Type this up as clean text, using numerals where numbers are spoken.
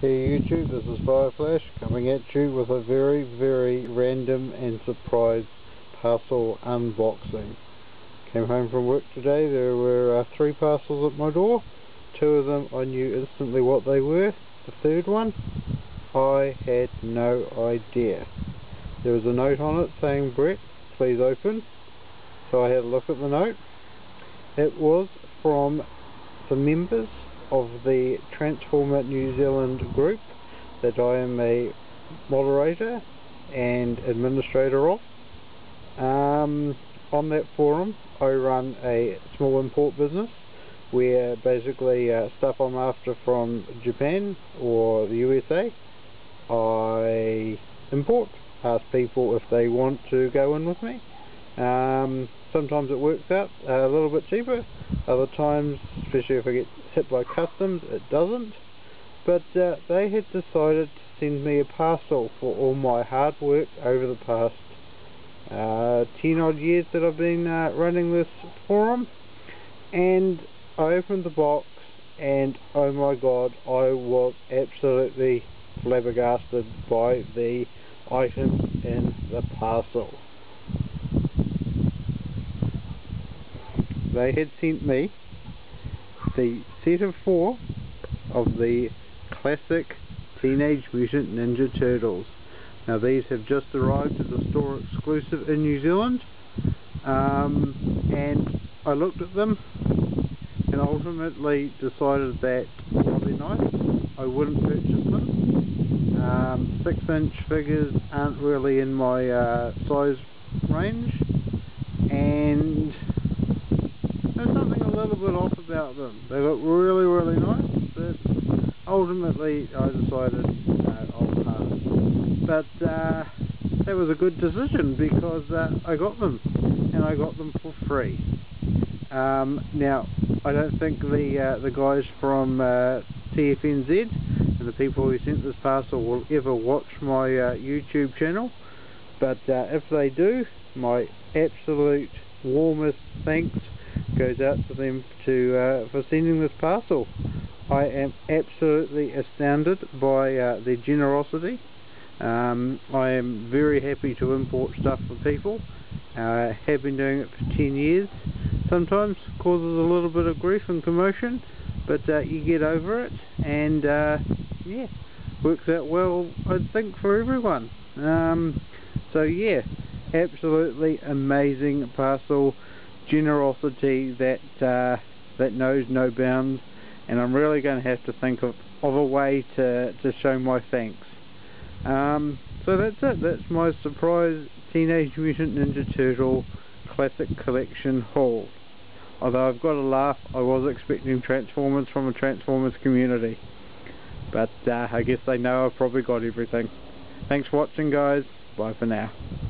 Hey YouTube, this is Fireflash coming at you with a very random and surprise parcel unboxing. Came home from work today, there were 3 parcels at my door. 2 of them I knew instantly what they were. The third one, I had no idea. There was a note on it saying, "Brett, please open." So I had a look at the note. It was from the members of the Transformer New Zealand group that I am a moderator and administrator of. On that forum I run a small import business where basically stuff I'm after from Japan or the USA I import. Ask people if they want to go in with me. Sometimes it works out a little bit cheaper, other times, especially if I get hit by customs, it doesn't. But they had decided to send me a parcel for all my hard work over the past 10 odd years that I've been running this forum. And I opened the box and oh my god, I was absolutely flabbergasted by the items in the parcel. They had sent me the set of 4 of the classic Teenage Mutant Ninja Turtles. Now these have just arrived as a store exclusive in New Zealand, and I looked at them and ultimately decided that while they're nice, I wouldn't purchase them. 6-inch figures aren't really in my size range, and there's something a little bit off about them. They look really nice, but ultimately I decided I'll pass. But that was a good decision because I got them, and I got them for free. Now I don't think the guys from TFNZ and the people who sent this parcel will ever watch my YouTube channel, but if they do, my absolute warmest thanks goes out to them for sending this parcel. I am absolutely astounded by their generosity. I am very happy to import stuff for people. I have been doing it for 10 years. Sometimes causes a little bit of grief and commotion, but you get over it, and yeah, works out well, I think, for everyone. So yeah, absolutely amazing parcel. Generosity that knows no bounds, and I'm really going to have to think of a way to show my thanks. So that's it. That's my surprise Teenage Mutant Ninja Turtle Classic Collection haul. Although I've got to laugh, I was expecting Transformers from a Transformers community, but I guess they know I've probably got everything. Thanks for watching, guys. Bye for now.